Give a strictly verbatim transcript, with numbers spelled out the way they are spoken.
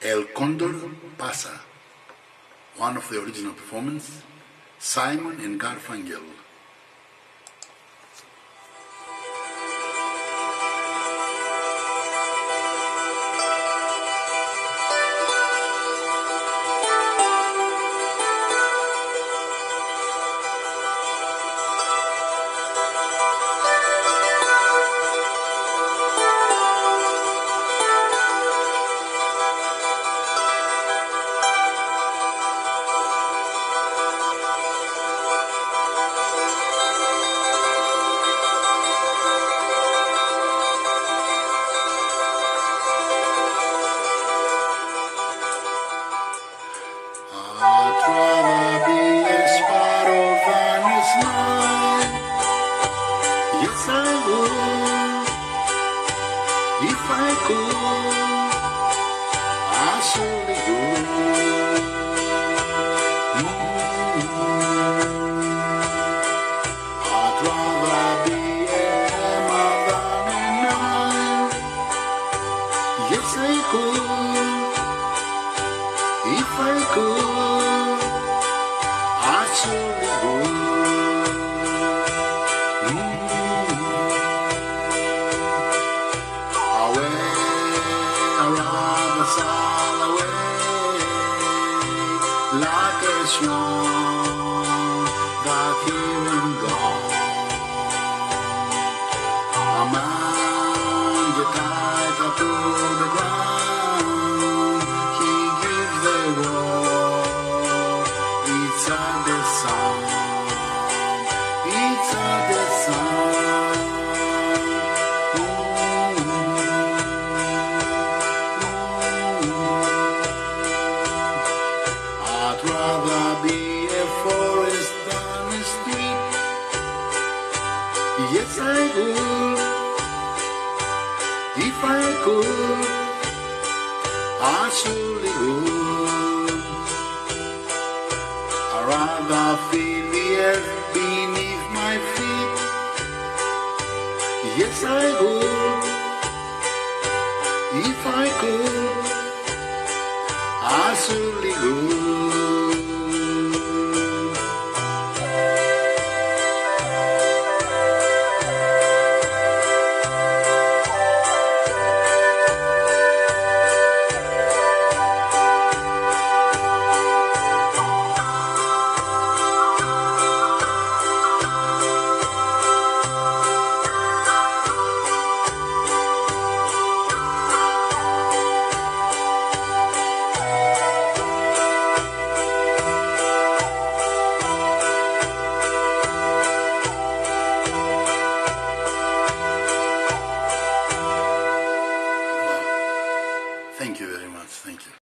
El Condor Pasa, one of the original performance, Simon and Garfunkel. I'd rather be a sparrow than a snake. Yes, I would. If I could, I surely would. Mm-hmm. I'd rather be a hammer than a knife. Yes, I could. If I could, I surely would. Mm-hmm. Away, I'd rather sail away like a swan that came and gone. A man get tied up to the ground. He gives the world. It's a the sun. It's a the sun. Ooh, ooh. I'd rather be a forest than a street. Yes, I would. If I could, I surely would. I'd rather feel the earth beneath my feet. Yes, I would. If I could, I surely would. Thank you very much. Thank you.